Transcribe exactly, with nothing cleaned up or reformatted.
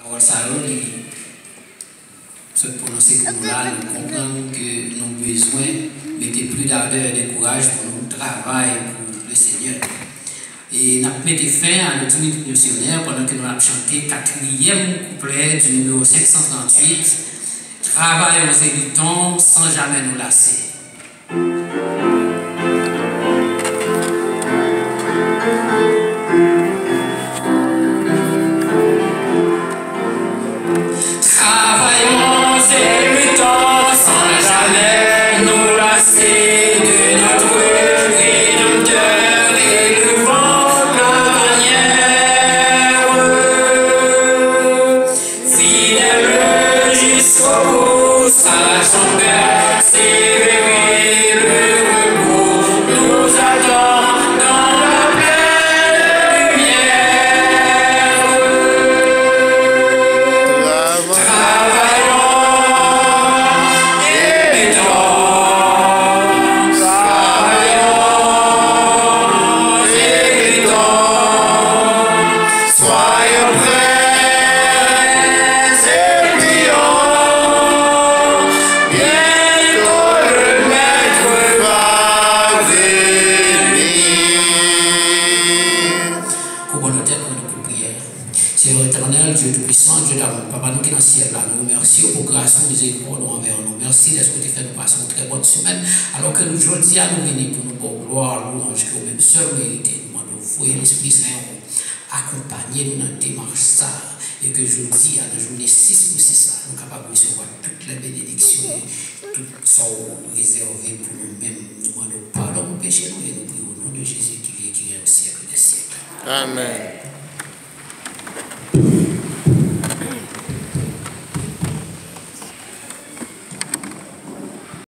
Alors, ça se prononcer pour nous là, nous comprenons que nos besoins mettaient plus d'ardeur et de courage pour nous travailler pour le Seigneur. Et nous avons mis fin à notre minute missionnaire pendant que nous avons chanté le quatrième couplet du numéro cinq cent trente-huit. Travail aux évitons sans jamais nous lasser. Seigneur éternel, Dieu tout-puissant, Dieu d'amour, Papa, nous qui sommes dans le ciel, là, nous remercions pour grâce, nous miséricorde envers nous. Merci d'être que tu fais nous passer une très bonne semaine, alors que nous, aujourd'hui, nous venons pour nous pour gloire, louange, que nous-mêmes seuls mériter. Nous demandons, voyez l'Esprit Saint, accompagner nous dans la démarche ça, et que jeudi, à la journée six pour six, nous sommes capables de recevoir toutes les bénédictions, tout ça réservé pour nous-mêmes. Nous demandons pardon pour péché, nous et nous prions au nom de Jésus qui vient, qui vient au siècle des siècles. Amen.